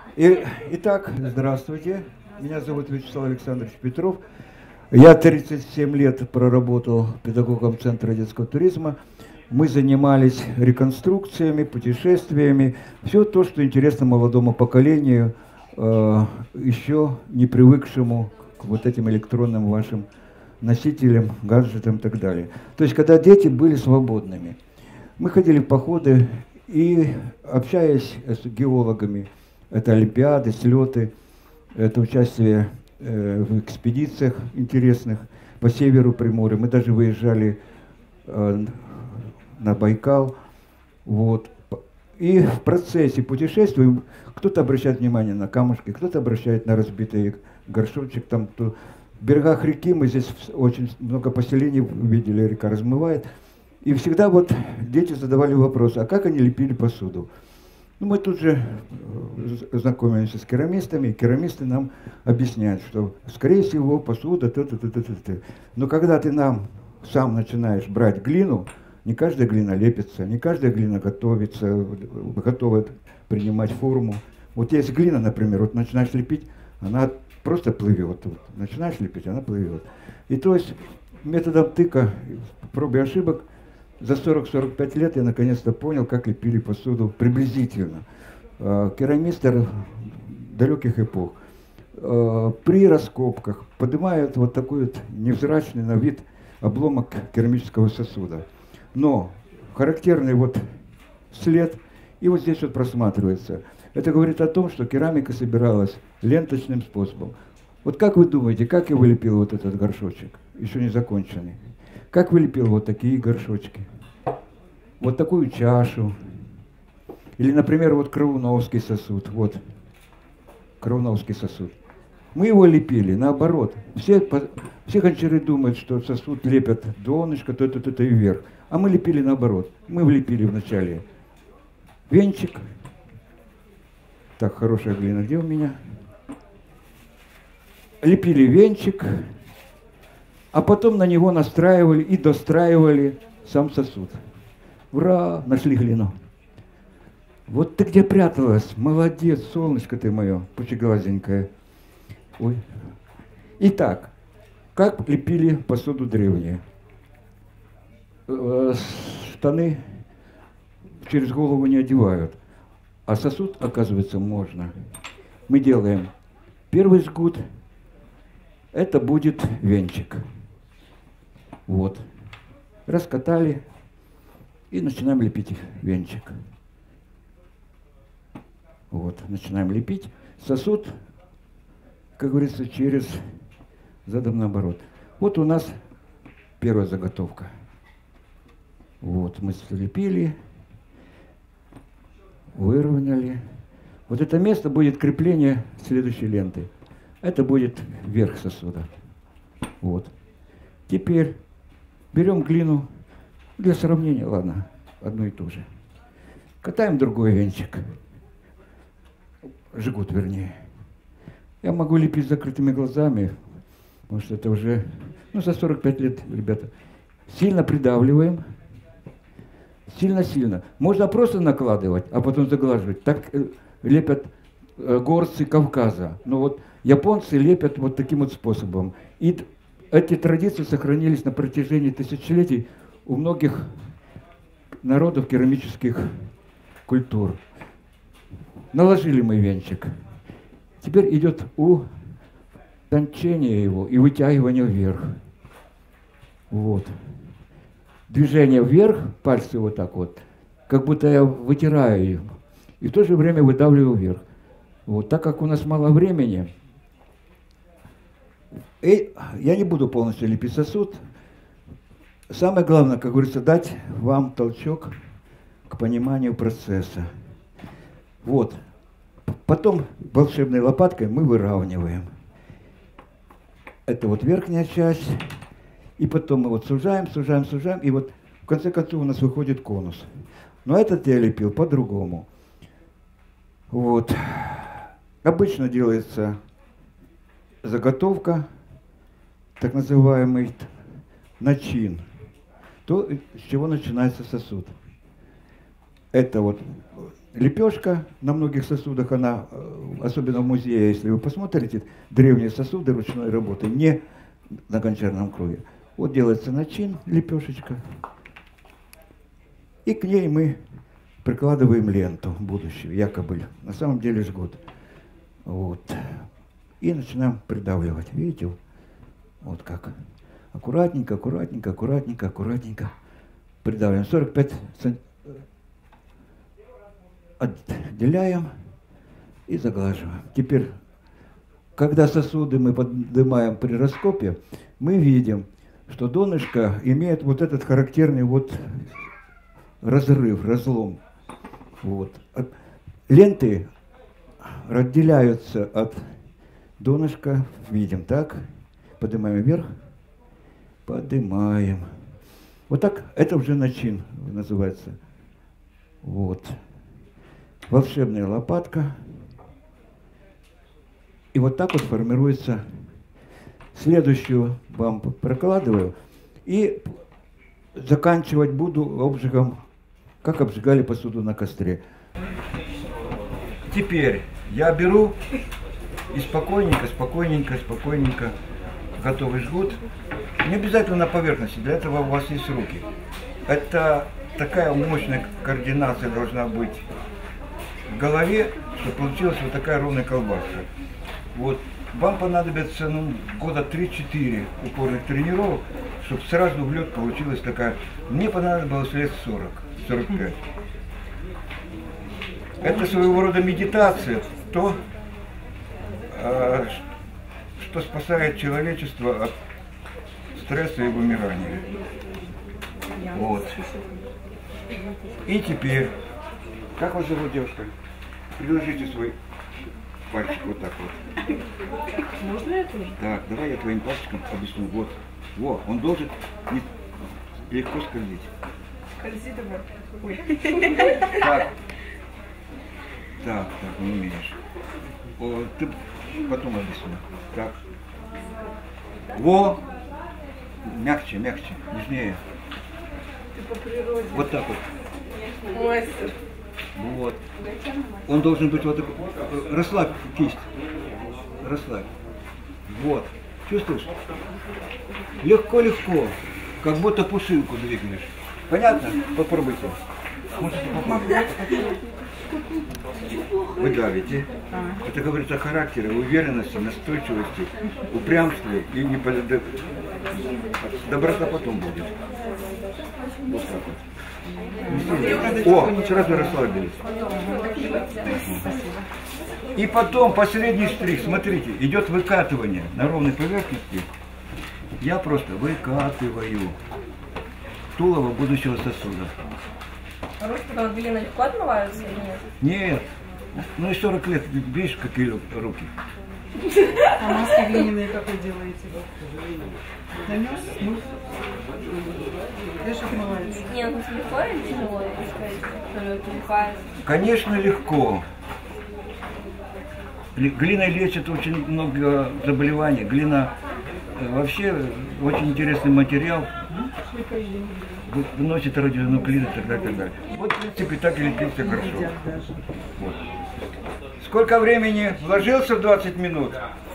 Итак, здравствуйте. Меня зовут Вячеслав Александрович Петров. Я 37 лет проработал педагогом Центра детского туризма. Мы занимались реконструкциями, путешествиями, все то, что интересно молодому поколению, еще не привыкшему к вот этим электронным вашим носителям, гаджетам и так далее. То есть, когда дети были свободными. Мы ходили в походы и, общаясь с геологами, это олимпиады, слеты, это участие в экспедициях интересных по северу Приморья. Мы даже выезжали на Байкал. Вот. И в процессе путешествий кто-то обращает внимание на камушки, кто-то обращает на разбитый горшочек. Там, в берегах реки мы здесь очень много поселений видели, река размывает. И всегда вот дети задавали вопрос, а как они лепили посуду? Ну, мы тут же знакомимся с керамистами, и керамисты нам объясняют, что, скорее всего, посуда, т-т-т-т-т-т. Но когда ты сам начинаешь брать глину, не каждая глина лепится, не каждая глина готовится, готова принимать форму. Вот есть глина, например, вот начинаешь лепить, она просто плывет. Вот, начинаешь лепить, она плывет. И то есть методом тыка, проб и ошибок, за 40-45 лет я наконец-то понял, как лепили посуду приблизительно. Керамисты далеких эпох при раскопках поднимают вот такой вот невзрачный на вид обломок керамического сосуда. Но характерный вот след, и вот здесь вот просматривается. Это говорит о том, что керамика собиралась ленточным способом. Вот как вы думаете, как я вылепил вот этот горшочек, еще не законченный? Как вылепил вот такие горшочки? Вот такую чашу. Или, например, вот Крауновский сосуд. Вот, Крауновский сосуд. Мы его лепили наоборот. Все гончары думают, что сосуд лепят донышко, то и вверх. А мы лепили наоборот. Мы влепили вначале венчик. Так, хорошая глина, где у меня? Лепили венчик, а потом на него настраивали и достраивали сам сосуд. Ура! Нашли глину. Вот ты где пряталась? Молодец, солнышко ты мое, пучеглазенькое. Ой. Итак, как лепили посуду древние? Штаны через голову не одевают, а сосуд, оказывается, можно. Мы делаем первый жгут, это будет венчик. Вот. Раскатали и начинаем лепить венчик. Вот, начинаем лепить. Сосуд, как говорится, задом наоборот. Вот у нас первая заготовка. Вот, мы слепили, выровняли. Вот это место будет крепление следующей ленты. Это будет верх сосуда. Вот. Теперь берем глину, для сравнения, ладно, одно и то же. Катаем другой венчик. Жгут, вернее. Я могу лепить с закрытыми глазами, потому что это уже, за 45 лет, ребята. Сильно придавливаем. Сильно-сильно. Можно просто накладывать, а потом заглаживать. Так лепят горцы Кавказа. Но вот японцы лепят вот таким вот способом. И эти традиции сохранились на протяжении тысячелетий у многих народов керамических культур. Наложили мы венчик. Теперь идет утончение его и вытягивание вверх. Вот. Движение вверх, пальцы вот так вот, как будто я вытираю их. И в то же время выдавливаю вверх. Вот. Так как у нас мало времени, я не буду полностью лепить сосуд. Самое главное, как говорится, дать вам толчок к пониманию процесса. Вот. Потом волшебной лопаткой мы выравниваем. Это вот верхняя часть. И потом мы вот сужаем, и вот в конце концов у нас выходит конус. Но этот я лепил по-другому. Вот. Обычно делается заготовка, так называемый начин. То, с чего начинается сосуд. это вот лепешка на многих сосудах, она, особенно в музее, если вы посмотрите, древние сосуды ручной работы, не на гончарном круге. Вот делается начин, лепешечка, и к ней мы прикладываем ленту будущую, якобы, на самом деле жгут. Вот. И начинаем придавливать, видите, вот как. Аккуратненько, аккуратненько, аккуратненько, аккуратненько придавливаем. 45 сантиметров. Отделяем и заглаживаем. Теперь, когда сосуды мы поднимаем при раскопе, мы видим, что донышко имеет вот этот характерный вот разрыв, разлом. Вот. Ленты отделяются от донышка, видим, так, поднимаем вверх, поднимаем. Вот так, это уже начин называется. Вот. Волшебная лопатка. И вот так вот формируется. Следующую вам прокладываю. И заканчивать буду обжигом, как обжигали посуду на костре. Теперь я беру и спокойненько, спокойненько, спокойненько готовый жгут. Не обязательно на поверхности, для этого у вас есть руки. Это такая мощная координация должна быть в голове, чтобы получилась вот такая ровная колбаска. Вот. Вам понадобится года 3-4 упорных тренировок, чтобы сразу в лед получилась такая. Мне понадобилось лет 40-45. Это своего рода медитация, то, что спасает человечество от стресса и вымирания. Вот. И теперь, как вас зовут, девушка? Приложите свой пальчик вот так вот. Можно это? Так, давай я твоим пальчиком объясню. Вот. Во, он должен легко скользить. Скользи давай. Ой. Так. Так, не умеешь. О, ты потом объясню. Так. Во! Мягче, мягче, нежнее. Ты по природе. Вот так вот. Мастер. Вот. Он должен быть вот такой. Расслабь кисть. Расслабь. Вот. Чувствуешь? Легко-легко. Как будто пушинку двигаешь. Понятно? Попробуйте. Можете попробовать. Вы давите. Это говорит о характере, уверенности, настойчивости, упрямстве и не доброта потом будет. Вот так вот. О, сразу расслабились. И потом последний штрих, смотрите, идет выкатывание на ровной поверхности. Я просто выкатываю тулово будущего сосуда. Ручки потом глина легко отмываются или нет? Нет. Ну и 40 лет, видишь, какие руки. А маски глиняные какой делаете? Нанес? Ну. Даже отмывается. Нет, ну легко или тяжело? Легко. Конечно, легко. Глина лечит очень много заболеваний. Глина вообще очень интересный материал. Выносит радионуклиды и так далее, так далее. Вот, в принципе, так и лепится горшок. Вот. Сколько времени вложился в 20 минут?